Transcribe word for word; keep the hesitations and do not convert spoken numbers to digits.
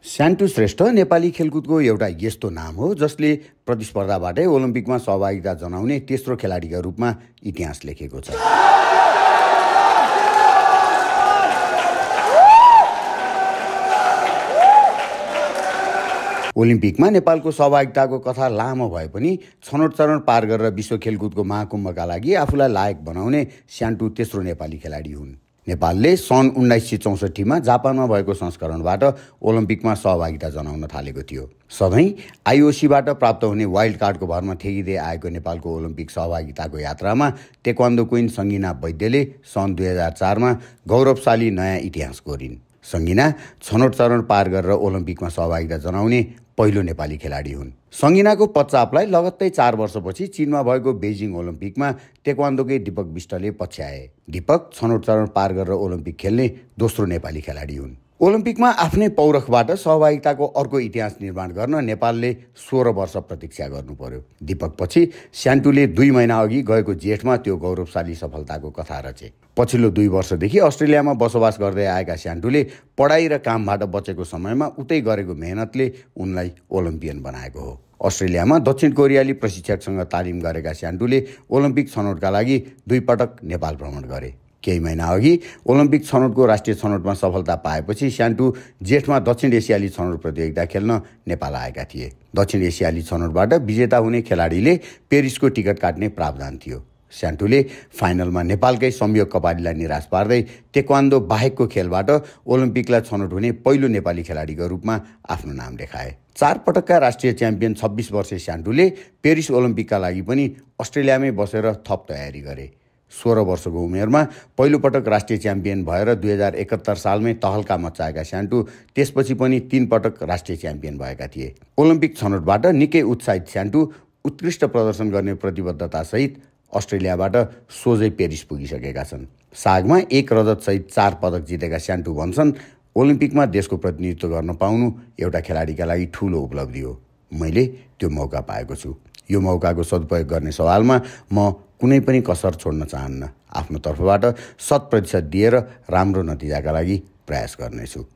स्यान्टु श्रेष्ठ नेपाली खेलकुदको एउटा यस्तो नाम हो जसले प्रतिस्पर्धाबाटै ओलम्पिकमा सहभागिता जनाउने तेस्रो खेलाडीका रूपमा इतिहास लेखेको छ। ओलम्पिकमा नेपालको सहभागिताको कथा लामो भए पनि छनौट चरण पार गरेर विश्व खेलकुदको महाकुम्भका लागि आफूलाई लायक बनाउने स्यान्टु तेस्रो नेपाली खेलाडी हुन्। नेपालले सन् उन्नाइस सय चौसठीमा जापानमा भएको संस्करणबाट ओलम्पिकमा सहभागिता जनाउन थालेको थियो। सधैँ आइओसीबाट प्राप्त हुने वाइल्ड कार्डको भरमा ठेगिँदै आएको नेपालको ओलम्पिक सहभागिताको यात्रामा टेक्वान्डो क्विन सङ्गिना वैद्यले सन् दुई हजार चारमा गौरवशाली नयाँ इतिहास कोरिन्। सङ्गिना छनौट चरण पार गरेर ओलम्पिकमा सहभागिता जनाउने पहिलो नेपाली खेलाडी हुन्। सङ्गिनाको पच्चापलाई लगत्तै चार वर्षपछि चीनमा भएको बेजिङ ओलम्पिकमा टेक्वान्डोकै दीपक बिष्टले पछ्याए। दीपक छनौट चरण पार गरेर ओलम्पिक खेल्ने दोस्रो नेपाली खेलाडी हुन्। ओलम्पिकमा आफ्नै पौरखबाट सहभागिताको अर्को इतिहास निर्माण गर्न नेपालले सोह्र वर्ष प्रतीक्षा गर्नु पर्यो। दीपकपछि स्यान्टुले दुई महिना अघि गएको जेठमा त्यो गौरवशाली सफलताको कथा रचे। पछिल्लो दुई वर्षदेखि अस्ट्रेलियामा बसोबास गर्दै आएका स्यान्टुले पढाइ र कामबाट बचेको समयमा उतै गरेको मेहनतले उनलाई ओलम्पियन बनाएको हो। अस्ट्रेलियामा दक्षिण कोरियाली प्रशिक्षकसँग तालिम गरेका स्यान्टुले ओलम्पिक छनौटका लागि दुई पटक नेपाल भ्रमण गरे। केही महिना अघि ओलम्पिक छनौटको राष्ट्रिय छनौटमा सफलता पाएपछि स्यान्टु जेठमा दक्षिण एसियाली छनौट प्रतियोगिता खेल्न नेपाल आएका थिए। दक्षिण एसियाली छनौटबाट विजेता हुने खेलाडीले पेरिसको टिकट काट्ने प्रावधान थियो। स्यान्टुले फाइनलमा नेपालकै संयोग कपालीलाई निराश पार्दै टेक्वान्डो बाहेकको खेलबाट ओलम्पिकलाई छनौट हुने पहिलो नेपाली खेलाडीको रूपमा आफ्नो नाम लेखाए। चार पटकका राष्ट्रिय च्याम्पियन छब्बिस वर्षीय स्यान्टुले पेरिस ओलम्पिकका लागि पनि अस्ट्रेलियामै बसेर थप तयारी गरे। सोह्र वर्षको उमेरमा पहिलोपटक राष्ट्रिय च्याम्पियन भएर दुई हजार एकहत्तर सालमै तहल्का मचाएका स्यान्टु त्यसपछि पनि तीन पटक राष्ट्रिय च्याम्पियन भएका थिए। ओलम्पिक छनौटबाट निकै उत्साहित स्यान्टु उत्कृष्ट प्रदर्शन गर्ने प्रतिबद्धतासहित अस्ट्रेलियाबाट सोझै पेरिस पुगिसकेका छन्। सागमा एक रजतसहित चार पदक जितेका स्यान्टु भन्छन्, ओलम्पिकमा देशको प्रतिनिधित्व गर्न पाउनु एउटा खेलाडीका लागि ठुलो उपलब्धि हो। मैले त्यो मौका पाएको छु। यो मौकाको सदुपयोग गर्ने सवालमा म कुनै पनि कसर छोड्न चाहन्न। आफ्नो तर्फबाट शत प्रतिशत दिएर राम्रो नतिजाका लागि प्रयास गर्नेछु।